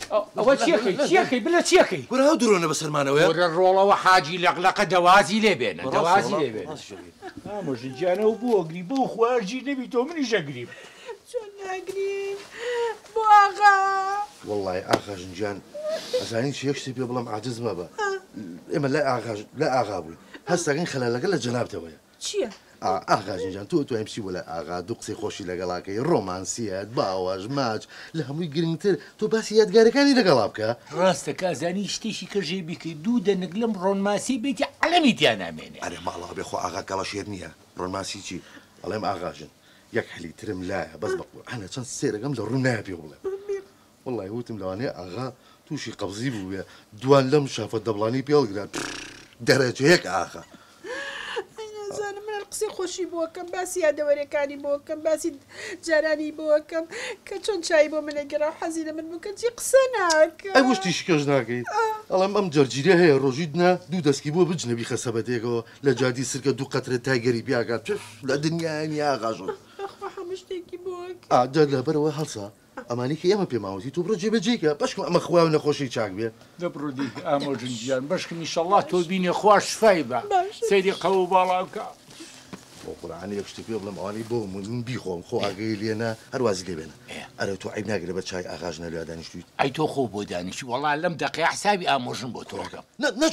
ئەوە چیەکەی بلە چیەکەی وەرە هەو درۆنە بەسەرمانەوەیە وەرە ڕۆڵەوە حاجی لەقلەقە دەوازی لێ بێنە دەوازی لێ بێنە ئامۆژن گیانەوە بۆ ئەگری بۆ خوارجی نەبی تۆ منیش ئەگریم چۆن ناگرین بۆ ئاغا وەڵڵای ئاغاژن گیان ئەزانین چی یەکشتی پێ بڵم عاجز مەبە ئێمە لە ئاغا بووین هەستەکەین خەلالەکە لە جەنابتەوەیە چییە؟ ئاغاژن گیان تۆ ئەم چی بۆ لە ئاغا دوو قسەی خۆشی لەگەڵاکەی ڕۆمانسیەت باوەژ ماچ لە هەمووی گرنگتر تۆ باسی یادگارەکانی لەگەڵا بکە ڕاستە کازانی شتێکی کەژێ بیکەی دوو دەنگ لەم ڕۆنماسی بێتی عەلەمی تیا نامێنێ ئەرێ ماڵا بێخۆ ئاغا کەڵەشێر نییە ڕۆنماسی چی ئەڵێم ئاغاژن یەک هەلیترم لایە بەس بەقورئانە چەند سێرەکەم لە ڕوو نایە پێ بڵێ وەڵڵای وتم لەوانەیە ئاغا تووشی قەبزی بووە دوان لەم شافە دەبڵانی پێڵگران دەرەجەیەک ئاغا نازانم من قسەی خۆشی بۆکەم باسی یادەوەریەکانی بۆکەم باسی جارانی بۆکەم کە چۆن چای بۆ منەگەڕا و حەزی لە من بکەن چی قسە ناکە ئەی وشتیشی کەش ناکەیت ئەڵێم ئەم جەرگیرە هەیە ڕۆژیدنا دوو دەستکی بۆ بجنەبی خەسەبەتێکەوە لە جادی سرکە دوو قەترە تایگەری بیاگات لە دنیای ئاغاژۆ هەموو شتێکی بۆکە ئاجار لەبەرەوە هەڵسا ئەمانی کە ئێمە پێماوەتی تۆ بڕۆ جێبەجێکە بەشکم ئەمە خوا و نەخۆشی چاک بێ دەبڕۆدی ئامۆژن گیان بەشکم ئینشەڵڵا تۆ بینێ خوا شفای بە سەیری قەو باڵا بکە بۆ قورئانی یەک شتێک پێ بڵێم ئەوانەی بۆ من بیخۆم خۆ ئاگەی لێنە هەروازی لێ بێنە ئەرە تۆ عیب ناگرێت بە چای ئاغاژنە لێ دانیشتویت ئەی تۆ خۆ بۆ دانیشتی وەڵا لەم دەقەیە حسابی ئامۆژن بۆ تۆ بکەم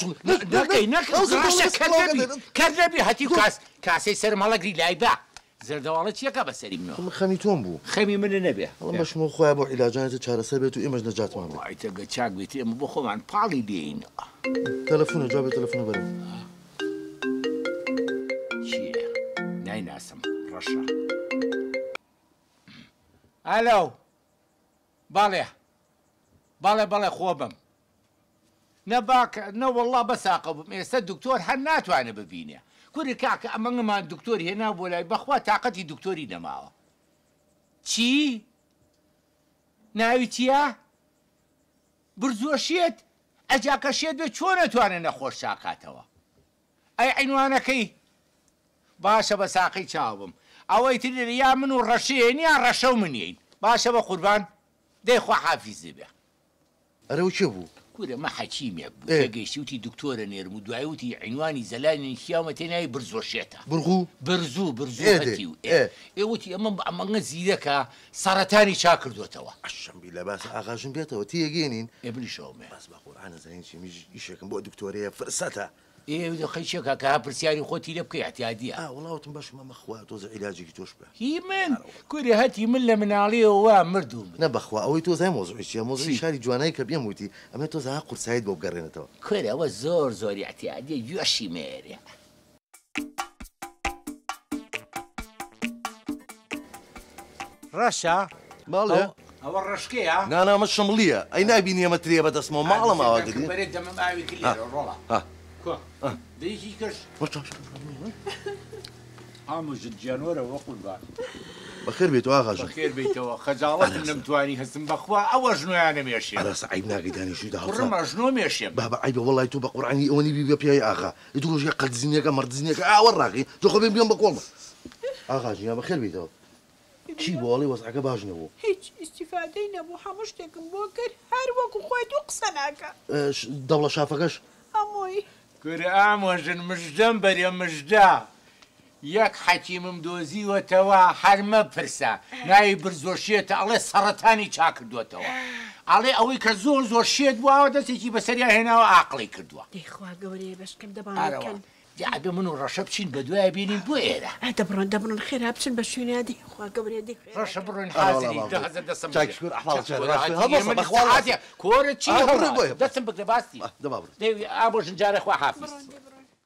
کەر نەبی هەتی کاسەی سەر مەڵەگری لای بە زەردەواڵە چیەکە بەسەری منەوە خەمی تۆم بوو خەمی منە نەبێ بەڵام بەشمەوە خۆیان بۆ عیلاجانێتە چارەسەر بێت و ئێمەش نەجاتمان بێت ئایتەگە چاک بێت ئێمە بۆ خۆمان پاڵی دێین تەلەفۆنە جوابێت تەلەفۆنە بەرەوە چییە نایناسم ڕەشە ئەلۆ بەڵێ خۆ بم نەباکە نەوەڵڵا بەساقە بم ئێستا دکتۆر هەر ناتوانێ ببینێ کوری کاکە ئەمەمان دکتۆری هێنا بۆ لای بەخوا تااقەتی دکتۆری نەماوە چی؟ ناوی چییە؟ برزۆشێت ئەجاکەشێت بێت چۆن نەتوانێت نەخۆش چاکاتەوە ئەی عینوانەکەی باشە بە ساقی چاوم ئەوەی تر یا من و ڕەشەیەن یا ڕەشە و منین باشە بە قوربان دەیخوا حافیزی بێ ئەرەو چێ بوو؟ کورە مە حەکیمێک بوو گەیشتی وتی دکتۆرە نێرم و دوای وتی عینوانی زەلانی خیاومە تێناوی برزۆشێتە برزوو ئێوتی ئەمەگە زیرەکە سەرەتانی چا کردوێتەوە ئەشەمبی لە باس ئاغاژن بێتەوە تێگەێنین ئێبلیشەوەمێ باس بە قورئانە زانین چی ئیشێکم بۆ دکتۆرەیە فرسەتە خەیچێکە کە پرسیاری خۆتی لێ بکەی احتیادیە وڵاوتم باشمە مەخوا تۆزە عیلاجێکی تۆش بە هی من کوری هەتی من لە مناڵیەوە مردوم نە بەخوا ئەوەی تۆ زای مۆزوعیە مۆزوعی شاری جوانایی کە پێم وتی ئەمە تۆ زا قورسایت بۆ بگەڕێنێتەوە کوێرە ئەوە زۆری احتیادیە گوێشی مێرێ ڕەشە باڵێ ئەوە ڕشکەیە نانامە شمڵیە ئەی نبینی ئەمە ترێ بەدەستمەوە ماڵم ئاواگری بەرێت دەمە ئاوی کلێرە ڕۆڵە دەیکی کەش ئامۆژت گیانۆرە وە قوربان بەخێر بێتەوە ئاغاژن بەخێر بێتەوە خەجاڵەتم نەمتوانی هەستم بەخوا ئەوە ژنۆیانە مێشێ ئەرەس عیب ناگەی دانیشتویدا ڕمە ژنۆ مێشێم بابا عیبە وەڵای تۆ بە قورئانی ئەوەنی بی بە پیاوی ئاغا دوو ڕۆژێ قەتزینێکە مەردزینێکە ئاوە ڕاقی جۆ خۆ بێن بە کۆڵمە ئاغاژن یا بەخێر بێتەوە چی بۆ ئەڵێ وەزعەکە باش نەبوو هیچ ئیسیفادەی نەبوو هەموو شتێکم بۆ کرد هەر وەکو خۆی دوو قسە ناکە دەوڵە شافەکەش هەمووی کورە ئامۆژن مژدەم بەرێ مژدا یەک حەکیمم دۆزیوەتەوە هەرمە پرسە ناوی برزۆشێتە ئەڵێ سەرەتانی چا کردوێتەوە ئەڵێ ئەوەی کە زۆر شێت بووەوە دەستێکی بەسەریا هێناوە ئاقڵی کردووە دەیخوا گەورەیە بەشکەم دەبانەکەن جابێ من و ڕەشە بچین بە دوای بینین بۆ ئێرە دەبڕۆن خێرا بچن بە شوێنە دەیخوا گەورەیە دەی ڕەشە بڕۆین حازری دەستم کۆرە چی دەستم بکە باستی ئامۆژن جارە خوا حافیز